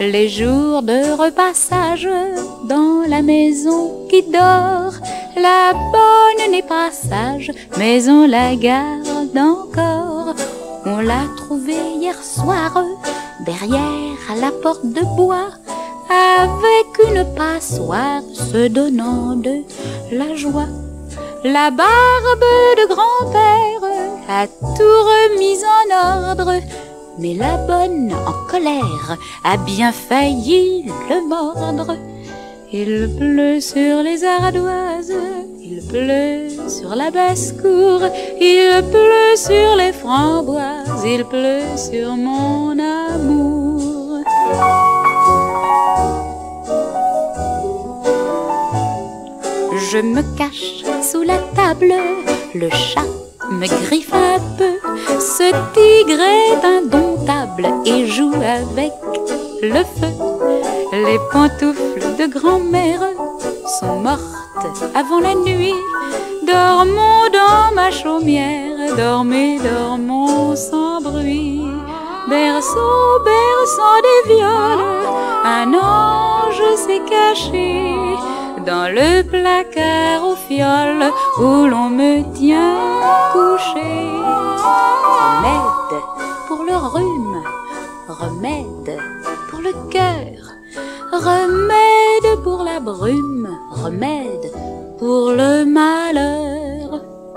les jours de repassage dans la maison qui dort. La bonne n'est pas sage, mais on la garde encore. On l'a trouvée hier soir derrière la porte de bois, avec une passoire se donnant de la joie. La barbe de grand-père a tout remis en ordre, mais la bonne, en colère, a bien failli le mordre. Il pleut sur les ardoises, il pleut sur la basse-cour, il pleut sur les framboises, il pleut sur mon amour. Je me cache sous la table, le chat me griffe un peu. Ce tigre est indomptable et joue avec le feu. Les pantoufles de grand-mère sont mortes avant la nuit. Dormons dans ma chaumière, dormez, dormons sans bruit. Berceau, berçant des violes, un ange s'est caché dans le placard aux fioles où l'on me tient couché. Remède pour le rhume, remède pour le cœur, remède pour la brume, remède pour le malheur.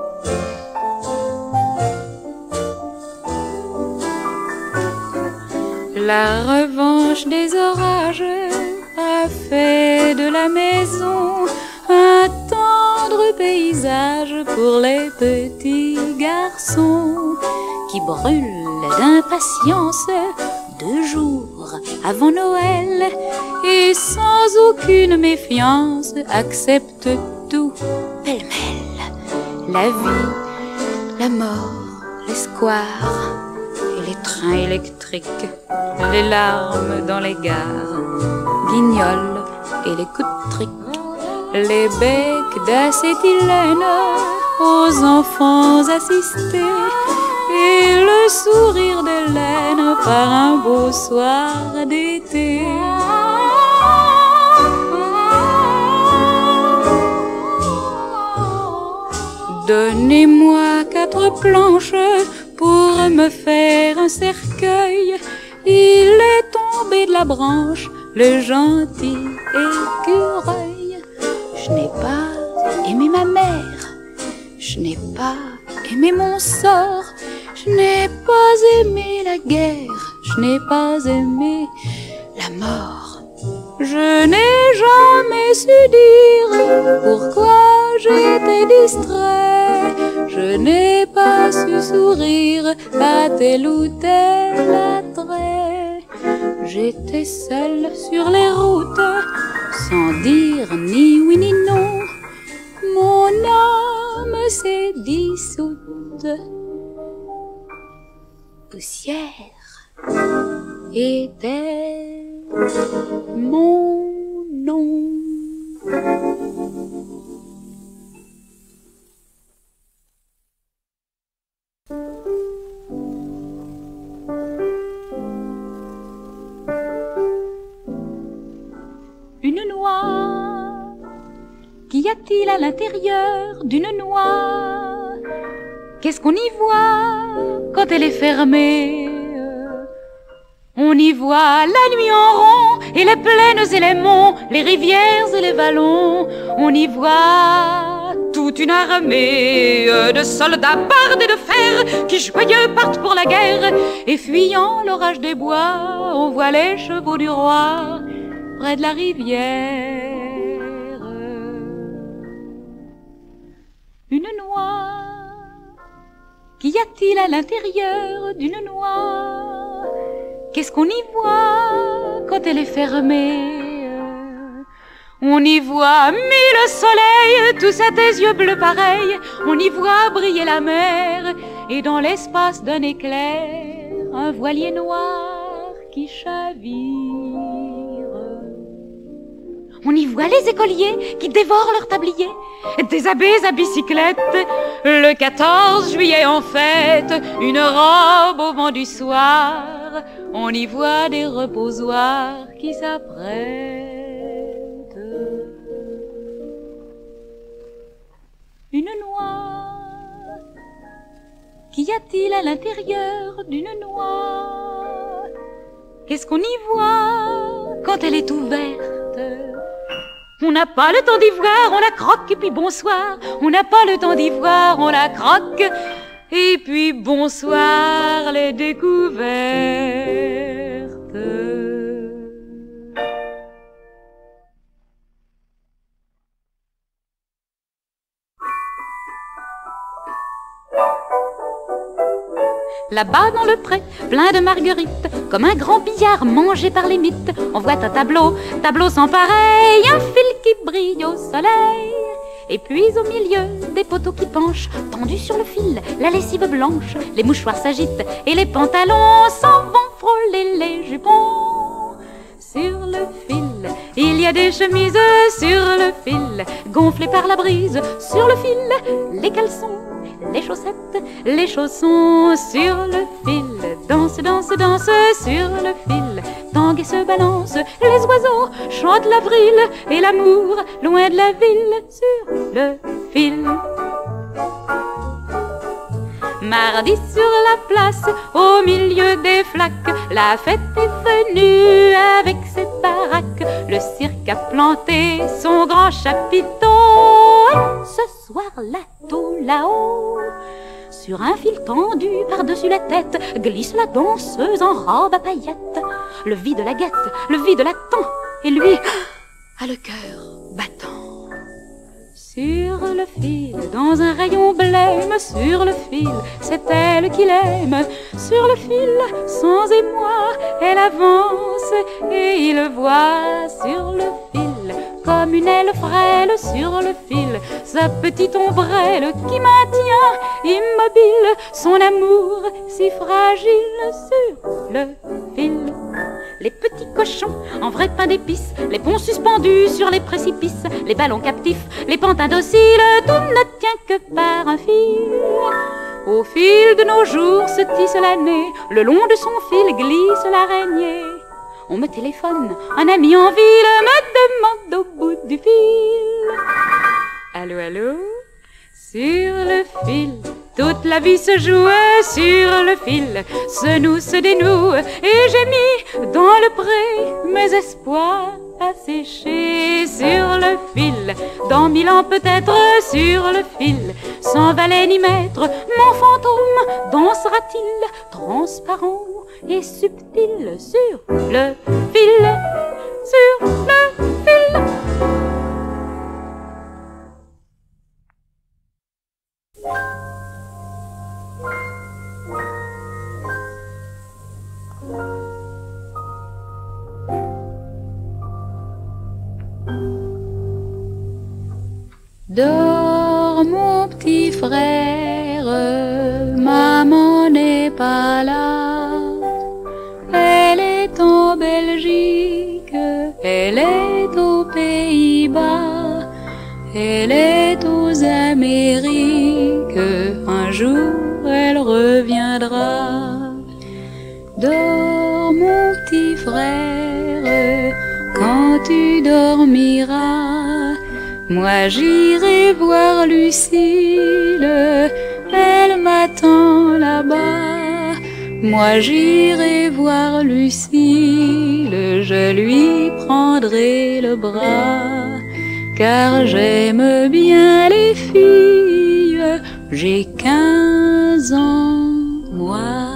La revanche des orages a fait de la maison un tendre paysage pour les petits garçons qui brûlent d'impatience 2 jours avant Noël et sans aucune méfiance acceptent tout pêle-mêle. La vie, la mort, l'espoir et les trains électriques, les larmes dans les gares, guignols et les coups de trique, les becs d'acétylène aux enfants assistés et le sourire d'Hélène par un beau soir d'été. Donnez-moi 4 planches pour me faire un cercueil. Il est tombé de la branche le gentil écureuil. Je n'ai pas aimé ma mère, je n'ai pas aimé mon sort, je n'ai pas aimé la guerre, je n'ai pas aimé la mort. Je n'ai jamais su dire pourquoi j'étais distrait, je n'ai pas su sourire à tel ou tel attrait. J'étais seule sur les routes, sans dire ni oui ni non. Mon âme s'est dissoute. Poussière était mon nom. Une noix, qu'y a-t-il à l'intérieur d'une noix? Qu'est-ce qu'on y voit quand elle est fermée? On y voit la nuit en rond et les plaines et les monts, les rivières et les vallons. On y voit toute une armée de soldats bardés de fer qui joyeux partent pour la guerre. Et fuyant l'orage des bois, on voit les chevaux du roi près de la rivière. Une noix, qu'y a-t-il à l'intérieur d'une noix? Qu'est-ce qu'on y voit quand elle est fermée? On y voit 1000 soleils, tous à tes yeux bleus pareils. On y voit briller la mer, et dans l'espace d'un éclair, un voilier noir qui chavire. On y voit les écoliers qui dévorent leur tablier, des abbés à bicyclette, le 14 juillet en fête, une robe au vent du soir. On y voit des reposoirs qui s'apprêtent. Une noix, qu'y a-t-il à l'intérieur d'une noix? Qu'est-ce qu'on y voit quand elle est ouverte? On n'a pas le temps d'y voir, on la croque et puis bonsoir. On n'a pas le temps d'y voir, on la croque et puis bonsoir les découvertes. Là-bas dans le pré, plein de marguerites, comme un grand billard mangé par les mythes, on voit un tableau sans pareil, un fil qui brille au soleil. Et puis au milieu, des poteaux qui penchent, tendus sur le fil, la lessive blanche, les mouchoirs s'agitent et les pantalons s'en vont frôler les jupons. Sur le fil, il y a des chemises sur le fil, gonflées par la brise, sur le fil, les caleçons, les chaussettes, les chaussons sur le fil, danse, danse, danse sur le fil, tangue et se balance, les oiseaux chantent l'avril et l'amour loin de la ville sur le fil. Mardi sur la place, au milieu des flaques, la fête est venue avec ses baraques. Le cirque a planté son grand chapiteau. Ce soir-là, tout là-haut, sur un fil tendu par-dessus la tête, glisse la danseuse en robe à paillettes. Le vide la guette, le vide l'attend, et lui a le cœur battant. Sur le fil, dans un rayon blême, sur le fil, c'est elle qu'il aime. Sur le fil, sans émoi, elle avance et il voit sur le fil, comme une aile frêle sur le fil, sa petite ombrelle qui maintient immobile son amour si fragile sur le fil. Les petits cochons en vrai pain d'épices, les ponts suspendus sur les précipices, les ballons captifs, les pantins dociles, tout ne tient que par un fil. Au fil de nos jours se tisse l'année, le long de son fil glisse l'araignée. On me téléphone, un ami en ville me demande au bout du fil. Allô, allô? Sur le fil, toute la vie se joue sur le fil, se noue, se dénoue, et j'ai mis dans le pré mes espoirs à sécher sur le fil. Dans 1000 ans peut-être sur le fil, sans valet ni maître, mon fantôme dansera-t-il, transparent et subtil sur le fil, sur le fil. Dors mon petit frère, maman n'est pas là. Elle est en Belgique, elle est aux Pays-Bas, elle est aux Amériques, un jour elle reviendra. Dors mon petit frère, quand tu dormiras, moi j'irai voir Lucille, elle m'attend là-bas. Moi j'irai voir Lucille, je lui prendrai le bras, car j'aime bien les filles, j'ai 15 ans, moi.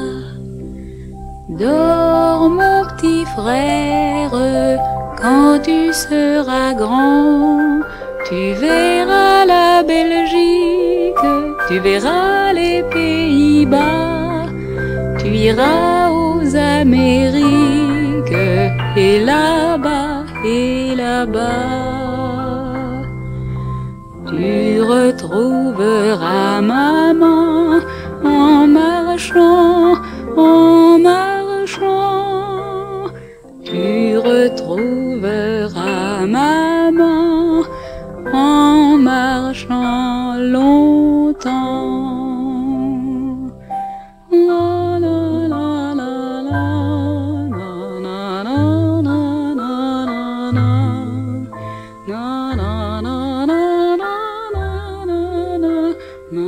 Dors mon petit frère, quand tu seras grand, tu verras la Belgique, tu verras les Pays-Bas, tu iras aux Amériques, et là-bas, tu retrouveras maman en marchant, en marchant, tu retrouveras maman. marchant longtemps. La, la, la, la, la, na, na, na, na, na, na, na, na, na, na, na, na,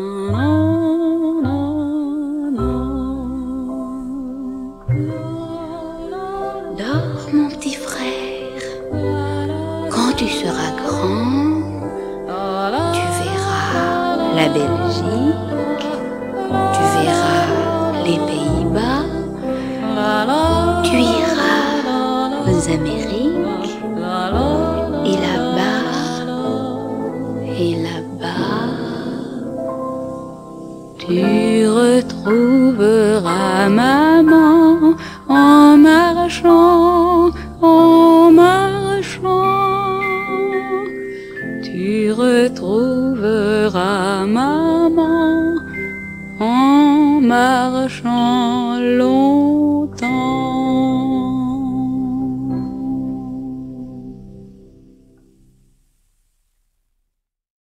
Dors, mon petit frère, quand tu seras grand, tu verras la Belgique, tu verras les Pays-Bas, tu iras aux Amériques, et là-bas, tu retrouveras maman en marchant, en marchant. Tu retrouveras maman en marchant.